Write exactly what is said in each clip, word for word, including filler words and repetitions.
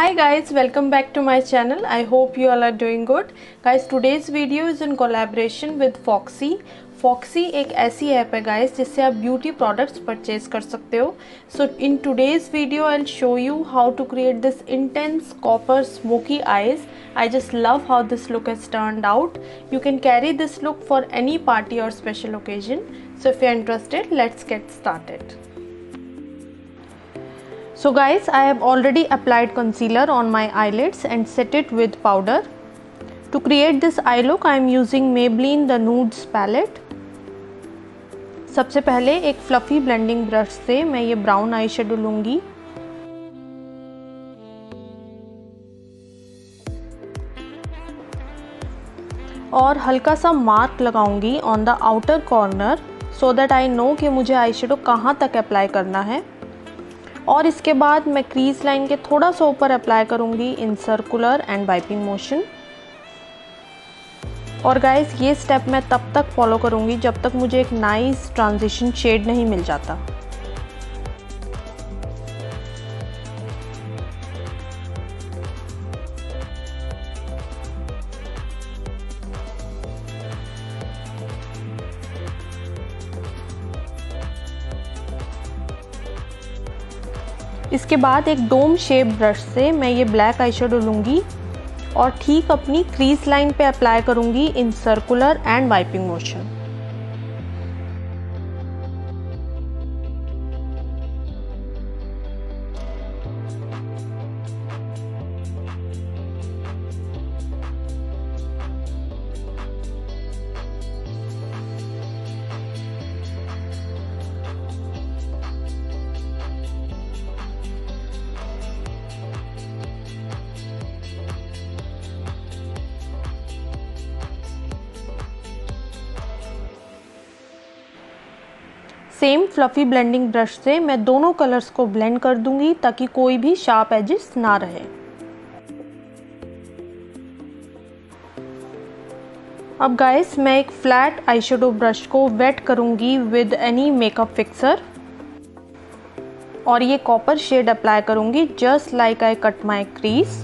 Hi guys, welcome back to my channel. I hope you all are doing good. Guys, today's video is in collaboration with Foxy. Foxy एक ऐसी app है guys जिससे आप beauty products purchase कर सकते हो. So in today's video I'll show you how to create this intense copper smoky eyes. I just love how this look has turned out. You can carry this look for any party or special occasion. So if you're interested, let's get started. So guys, I have already applied concealer on my eyelids and set it with powder. To create this eye look, I am using Maybelline The Nudes palette. सबसे पहले एक fluffy blending brush से मैं ये brown eye shadow लूँगी और हल्का सा मार्क लगाऊंगी on the outer corner so that I know कि मुझे आई शेडो कहाँ तक अप्लाई करना है. और इसके बाद मैं क्रीज लाइन के थोड़ा सा ऊपर अप्लाई करूँगी in circular and wiping motion. और गाइस, ये स्टेप मैं तब तक फॉलो करूँगी जब तक मुझे एक नाइस ट्रांजिशन शेड नहीं मिल जाता. इसके बाद एक डोम शेप ब्रश से मैं ये ब्लैक आई शेडो लूँगी और ठीक अपनी क्रीज लाइन पे अप्लाई करूँगी in circular and wiping motion. Same fluffy blending brush से मैं दोनों कलर्स को ब्लेंड कर दूंगी ताकि कोई भी शार्प एजेस ना रहे. अब गाइस, मैं एक फ्लैट आई शेडो ब्रश को वेट करूंगी विद एनी मेकअप फिक्सर और ये कॉपर शेड अप्लाई करूंगी just like I cut my crease.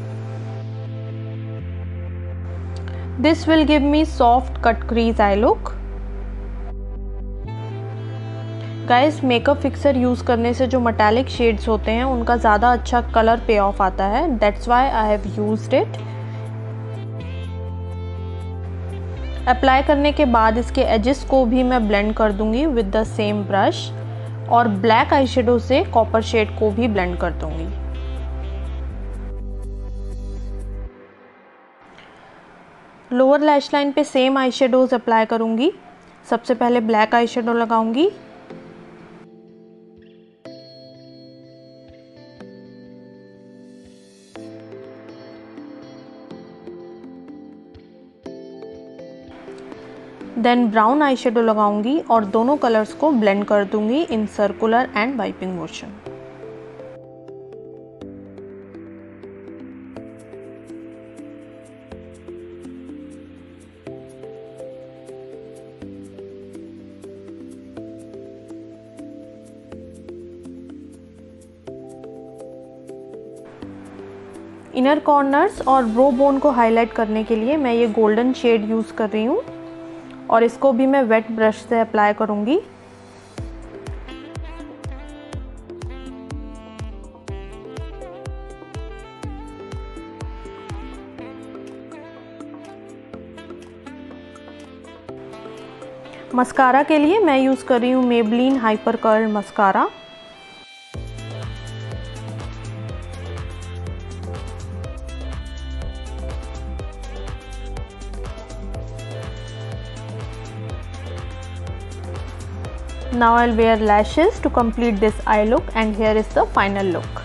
This will give me soft cut crease eye look. Guys, makeup fixer use करने से जो metallic shades होते हैं उनका ज़्यादा अच्छा कलर पे ऑफ आता है. That's why I have used it. Apply करने के बाद इसके एजेस को भी मैं ब्लेंड कर दूंगी विद द सेम ब्रश और ब्लैक आई शेडो से कॉपर शेड को भी ब्लेंड कर दूंगी. लोअर लैश लाइन पे सेम आई शेडोज अप्लाई करूंगी. सबसे पहले ब्लैक आई शेडो लगाऊंगी. देन ब्राउन आई शेडो लगाऊंगी और दोनों कलर्स को ब्लेंड कर दूंगी in circular and wiping motion. Inner corners और ब्रो बोन को हाईलाइट करने के लिए मैं ये गोल्डन शेड यूज़ कर रही हूँ और इसको भी मैं वेट ब्रश से अप्लाई करूंगी. मस्कारा के लिए मैं यूज़ कर रही हूँ Maybelline hyper curl mascara. Now I'll wear lashes to complete this eye look and here is the final look.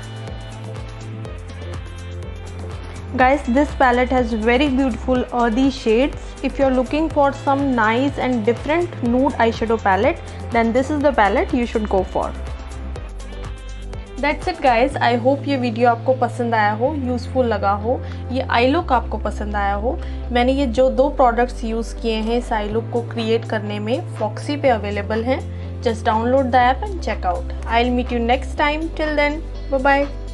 Guys, this palette has very beautiful earthy shades. If you're looking for some nice and different nude eyeshadow palette, then this is the palette you should go for. That's it guys. I hope ये video आपको पसंद आया हो, useful लगा हो, ये I look आपको पसंद आया हो. मैंने ये जो दो प्रोडक्ट्स यूज़ किए हैं इस आई लुक को क्रिएट करने में, फॉक्सी पे अवेलेबल हैं. Just download the app and check out. I'll meet you next time. Till then, bye bye.